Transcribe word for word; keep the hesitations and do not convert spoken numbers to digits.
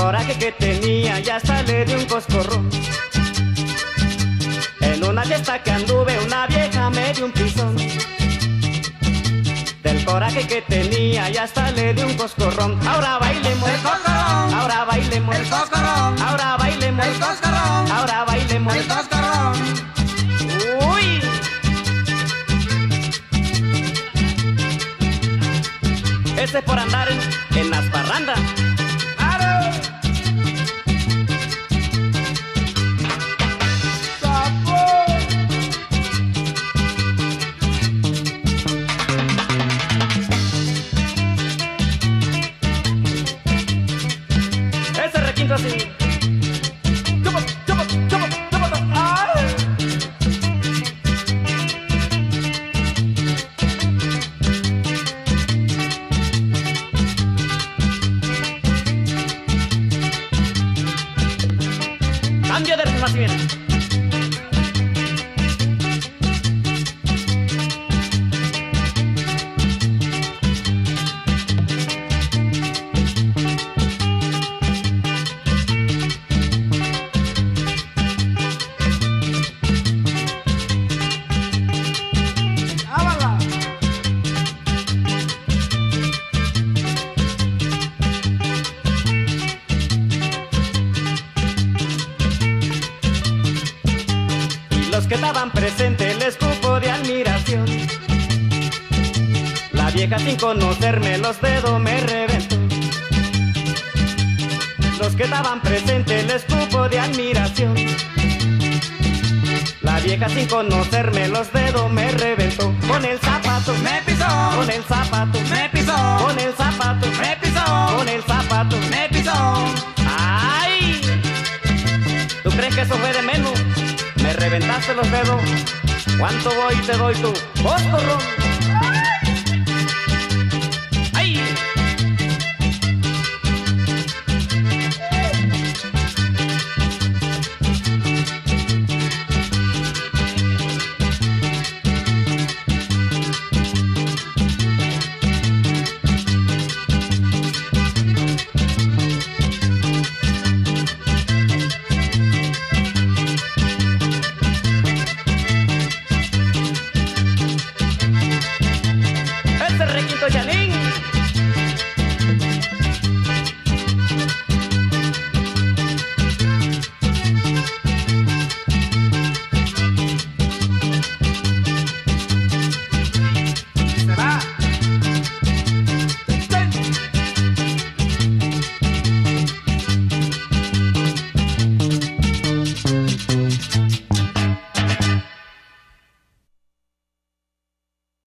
coraje que tenía ya hasta le di un coscorrón. En una fiesta que anduve una vieja me dio un pisón. Del coraje que tenía ya hasta le di un coscorrón. Ahora bailemos el coscorrón, ahora bailemos el coscorrón, ahora bailemos el coscorrón, ahora bailemos el coscorrón. Uy. Este es por andar en, en las parrandas. ¡Claro! ¡Sapo! Ese requinto así. Chupa, chupa, chupa, chupa, chupa. ¡Ay! Cambio de ritmo así bien. ¡Ábala! Los que estaban presentes les cupo de admiración. La vieja sin conocerme los dedos me reventó. Los que estaban presentes les cupo de admiración. La vieja sin conocerme los dedos me reventó. Con el zapato Me pisó, con el zapato me pisó, con el zapato me pisó, con el zapato. me pisó. ¡Ay! ¿Tú crees que eso fue de menos? Me reventaste los dedos. ¿Cuánto voy te doy tú? ¡Coscorrón!